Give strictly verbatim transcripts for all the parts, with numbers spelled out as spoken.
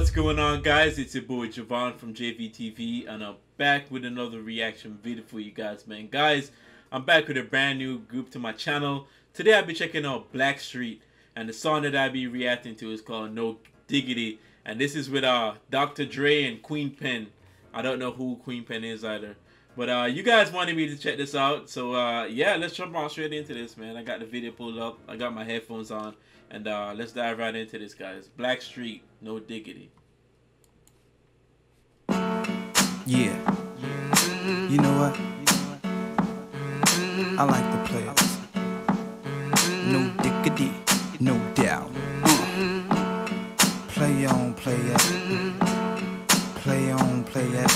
what's going on, guys? It's your boy Javon from J V T V, and I'm back with another reaction video for you guys, man. Guys, I'm back with a brand new group to my channel. Today I'll be checking out Blackstreet, and the song that I'll be reacting to is called No Diggity, and this is with uh Doctor Dre and Queen Pen. I don't know who Queen Pen is either, but uh you guys wanted me to check this out, so uh yeah, let's jump on straight into this, man. I got the video pulled up, I got my headphones on, and uh let's dive right into this, guys. Blackstreet, No Diggity. Yeah. You know what? I like the players. No diggity, no doubt. Uh. Play on, play it. Play on, play it.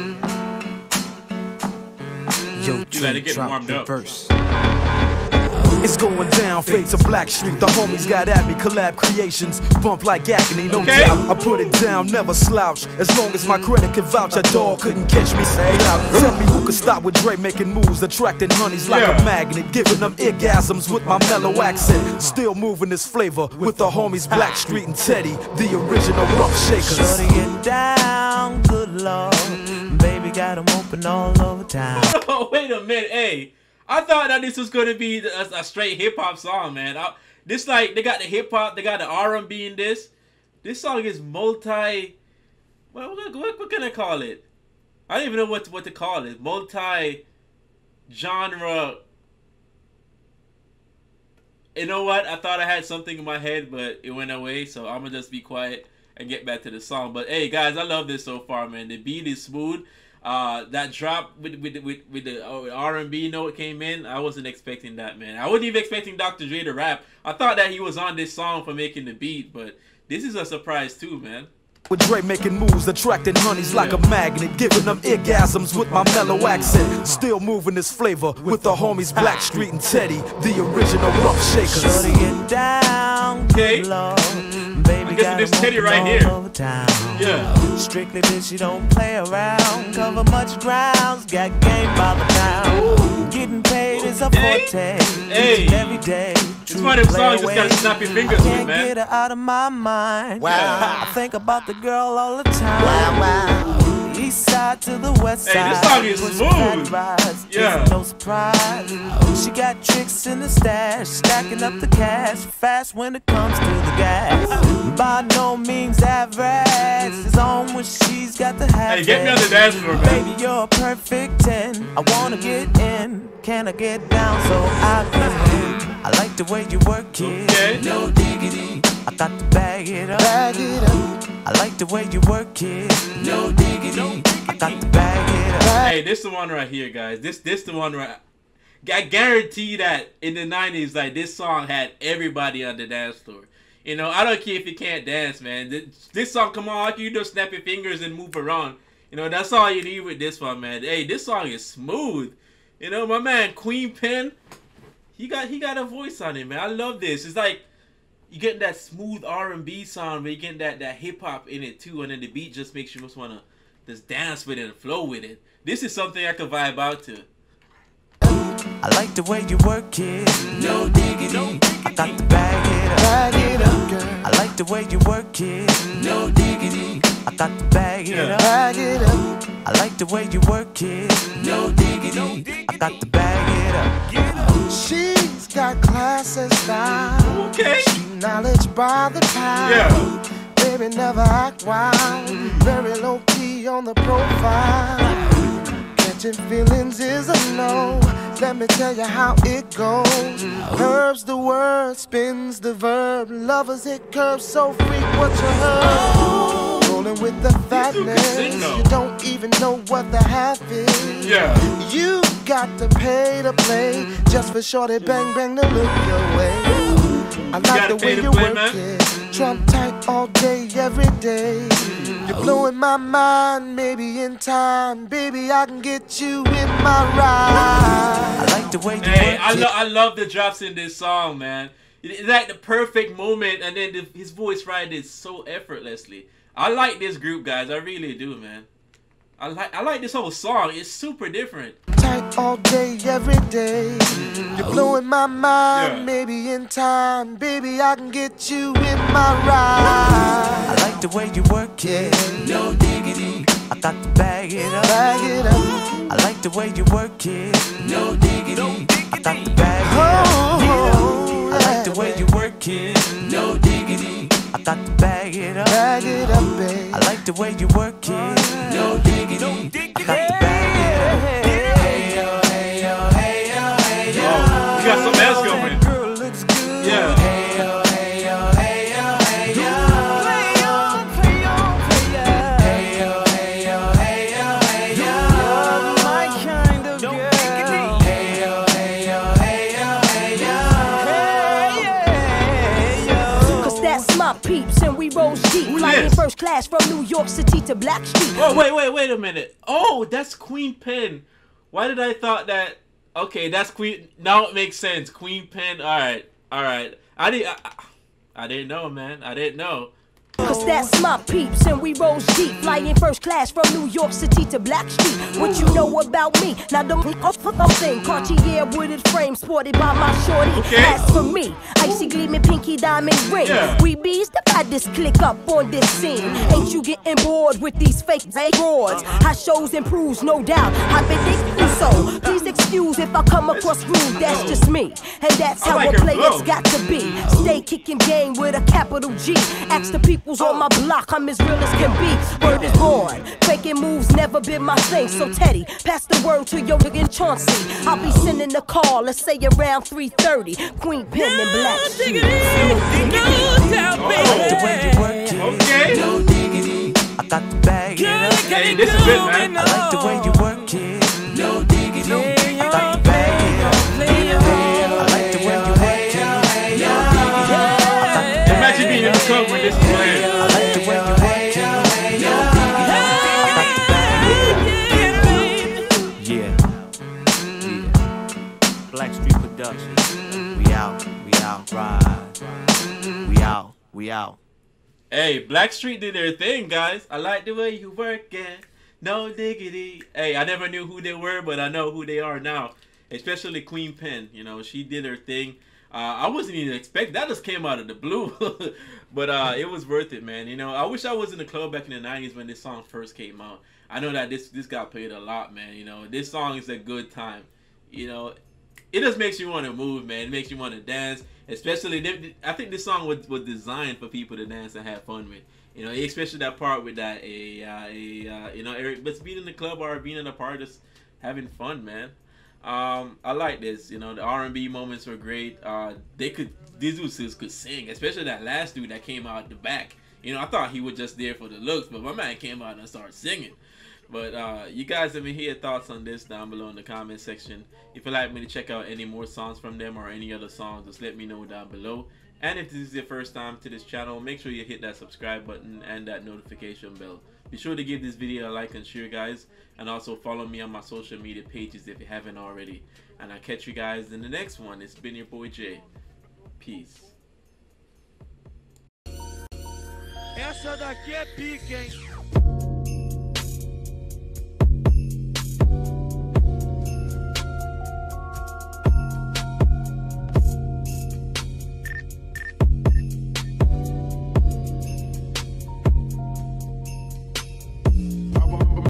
Yo, You gotta get drop warmed the up. verse. It's going down, fades of Blackstreet. The homies got at me, collab creations. Bump like agony, no Okay. doubt. I put it down, never slouch. As long as my credit can vouch, a dog couldn't catch me. Say out. Tell me who could stop with Dre making moves, attracting honeys like Yeah. a magnet, giving them orgasms with my mellow accent. Still moving this flavor with the homies Blackstreet and Teddy, the original rough shakers. Shorty get down, good lord. Baby got 'em open all over town. Oh, wait a minute, hey. I thought that this was gonna be a, a straight hip hop song, man. I, this like they got the hip hop, they got the R and B in this. This song is multi. What, what, what, what can I call it? I don't even know what what to call it. Multi genre. You know what? I thought I had something in my head, but it went away. So I'm gonna just be quiet and get back to the song. But hey, guys, I love this so far, man. The beat is smooth. Uh, that drop with with with, with the R and B note came in. I wasn't expecting that, man. I wasn't even expecting Doctor Dre to rap. I thought that he was on this song for making the beat, but this is a surprise too, man. With Dre making moves, attracting honeys like a magnet, giving them orgasms with my mellow accent. Still moving this flavor with the homies Blackstreet and Teddy, the original rough shakers. Shorty get down, Okay. good lord. Baby I guess got this 'em Teddy open right all here. over town. Yeah. Strictly bitch, she don't play around. Cover much grounds, got game by the pound. Getting paid is a Okay. forte. Hey. Each and every day. It's one of them songs you just gotta snap your fingers I with, can't man. get her out of my mind. Wow. I think about the girl all the time. Wow, wow. East side to the west Hey, side. this song is Push smooth. that rise, Yeah. it's no surprise. She got tricks in the stash, stacking up the cash fast when it comes to the gas. By no means average, it's on when she's got the habit. Hey, get me on the dance floor, man. Baby, you're a perfect ten. I wanna get in. Can I get down so I can? I like the way you work it. Okay. No diggity. I got to bag it up. Bag it up. I like the way you work it. No diggity. I got to bag it up. Hey, this the one right here, guys. This this the one right. I guarantee that in the nineties, like this song had everybody on the dance floor. You know, I don't care if you can't dance, man. This, this song, come on, you just snap your fingers and move around. You know, that's all you need with this one, man. Hey, this song is smooth. You know, my man Queen Pen, he got he got a voice on it, man. I love this. It's like you getting that smooth R and B song, but you getting that that hip hop in it too, and then the beat just makes you just wanna just dance with it and flow with it. This is something I could vibe out to. I like the way you work it. No diggity. I got to bag it up. Bag it up, girl. I like the way you work it. No diggity. I got to bag it Yeah. up. Bag it up. I like the way you work it. No diggity. I got to bag it up. She's got class and style. Okay. Street knowledge by the pound. Yeah. Baby never act wild. Very low key on the profile. Catching feelings is a no. Let me tell you how it goes. Herbs the word, spins the verb. Lovers hit curves so freak what you heard. Rolling with the fatness. casino. You don't even know what the half is. Yeah. You got to pay to play just for shorty bang bang to look your way. I like gotta the pay way to you play, work man. it. Trump tight all day, every day. You're blowing my mind, maybe in time, baby I can get you in my ride. I like the way you Hey, work I it. love I love the drops in this song, man. It's like the perfect moment, and then the, his voice right is so effortlessly. I like this group, guys. I really do, man. I like I like this whole song. It's super different. Tight all day, every day. You're blowing my mind. Yeah. Maybe in time, baby, I can get you in my ride. I like the way you work it, no diggity. I got to bag it up. Bag it up. I like the way you work it, no diggity. I got to bag it up. Oh, I like the way you work it, no diggity. I got to bag it up. Bag it up, babe. I like the way you work it, no diggity. I got to bag it up. Hey yo, hey yo, hey yo, hey yo. Oh, we got something else going. Girl looks good. Yeah. Hey yo, hey yo, hey yo, hey yo. Play on, play on, play on. Hey yo, hey yo, hey yo, hey yo. You're my kind of girl. Hey yo, hey yo, hey yo, hey yo. Hey yo. Cause that's my peeps and we roll deep. Who Flying this? first class from New York City to Blackstreet. Oh wait, wait, wait a minute. Oh, that's Queen Pen. Why did I thought that? Okay, that's Queen. Now it makes sense. Queen Pen. All right, all right. I didn't. I, I didn't know, man. I didn't know. Cause that's my peeps and we roll deep. Flying first class from New York City to Blackstreet. What you know about me? Now the thing. Cartier wooded frame sported by my shorty. Okay. As for me, icy gleaming pinky diamond ring. Yeah. We bees the baddest click up on this scene. Ain't you getting bored with these fake broads? How shows improves, no doubt. I've been thinking so. Please excuse if I come across rude. That's just me. And that's I how like a her player's flow. got to be. Stay kicking game with a capital G. Ask the peoples on my block, I'm as real as can be. Word is born. Faking moves never been my thing. So Teddy, pass the word to your nigga Chauncey. I'll be sending a call, let's say around three thirty. Queen Pen and Blackstreet. I like the way you work it, Okay. no diggity. I got to bag it up. Hey, this is it, man. I like the way you work it, no diggity. I got to bag it up. I like the way you work it, no diggity. Imagine being in the club with this playing. I like the way you work it, no diggity. I got to bag it up. Yeah, yeah. Blackstreet Productions. We out, we out, ride. We out, we out. Hey, Blackstreet did their thing, guys. I like the way you work it. No diggity. Hey, I never knew who they were, but I know who they are now. Especially Queen Pen. You know, she did her thing. Uh, I wasn't even expecting that. Just came out of the blue. But uh, it was worth it, man. You know, I wish I was in the club back in the nineties when this song first came out. I know that this this got played a lot, man. You know, this song is a good time. You know, it just makes you want to move, man. It makes you want to dance. Especially, I think this song was, was designed for people to dance and have fun with. You know, especially that part with that, a, uh, a uh, you know, Eric, but being in the club or being in a party, just having fun, man. Um, I like this. You know, the R and B moments were great. Uh, they could, these dudes could sing, especially that last dude that came out the back. You know, I thought he was just there for the looks, but my man came out and started singing. But uh, you guys let me hear your thoughts on this down below in the comment section. If you'd like me to check out any more songs from them or any other songs, just let me know down below. And if this is your first time to this channel, make sure you hit that subscribe button and that notification bell. Be sure to give this video a like and share, guys. And also follow me on my social media pages if you haven't already. And I'll catch you guys in the next one. It's been your boy Jay. Peace. Essa daqui é pica, hein?